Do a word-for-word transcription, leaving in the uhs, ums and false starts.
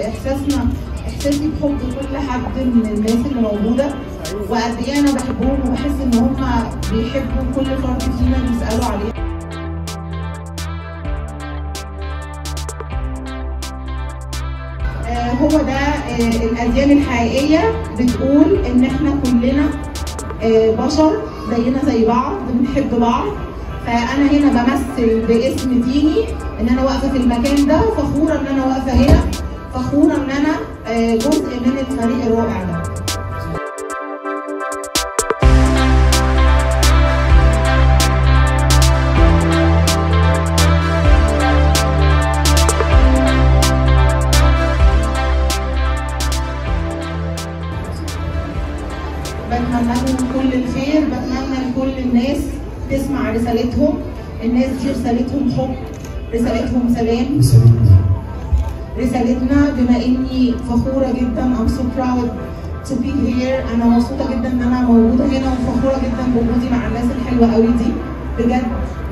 واحساسنا احساسي بحب كل حد من الناس اللي موجوده، وقد ايه انا بحبهم وبحس ان هم بيحبوا كل فرد فينا بيسالوا عليه. آه هو ده آه الاديان الحقيقيه، بتقول ان احنا كلنا آه بشر زينا زي بعض، بنحب بعض. فانا هنا بمثل باسم ديني ان انا واقفه في المكان ده، فخوره ان انا واقفه هنا، فخوره ان انا جزء من الفريق الرائع ده. بتمنى لهم كل الخير، بتمنى لكل الناس تسمع رسالتهم. الناس دي رسالتهم حب، رسالتهم سلام، رسالتنا رسالتنا. بما اني فخوره جدا I'm so proud to be here. انا مبسوطه جدا ان انا موجوده هنا، وفخوره جدا بوجودي مع الناس الحلوه قوي دي بجد.